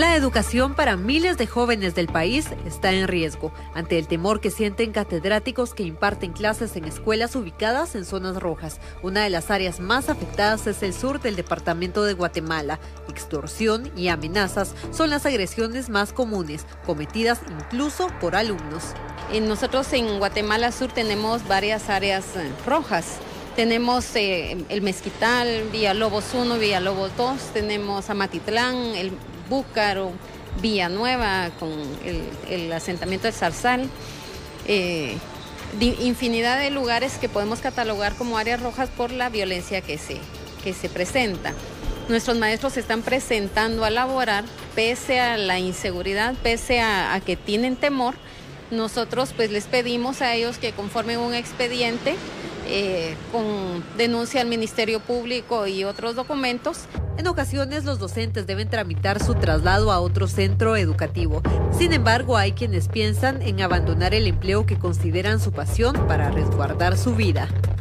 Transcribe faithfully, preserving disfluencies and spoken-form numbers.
La educación para miles de jóvenes del país está en riesgo, ante el temor que sienten catedráticos que imparten clases en escuelas ubicadas en zonas rojas. Una de las áreas más afectadas es el sur del departamento de Guatemala. Extorsión y amenazas son las agresiones más comunes, cometidas incluso por alumnos. Y nosotros en Guatemala Sur tenemos varias áreas rojas. Tenemos eh, el Mezquital, Villalobos uno, Villalobos dos, tenemos Amatitlán, el Búcaro, Villanueva, con el, el asentamiento del Zarzal. Eh, infinidad de lugares que podemos catalogar como áreas rojas por la violencia que se, que se presenta. Nuestros maestros se están presentando a laborar pese a la inseguridad, pese a, a que tienen temor. Nosotros pues les pedimos a ellos que conformen un expediente eh, con denuncia al Ministerio Público y otros documentos. En ocasiones los docentes deben tramitar su traslado a otro centro educativo. Sin embargo, hay quienes piensan en abandonar el empleo que consideran su pasión para resguardar su vida.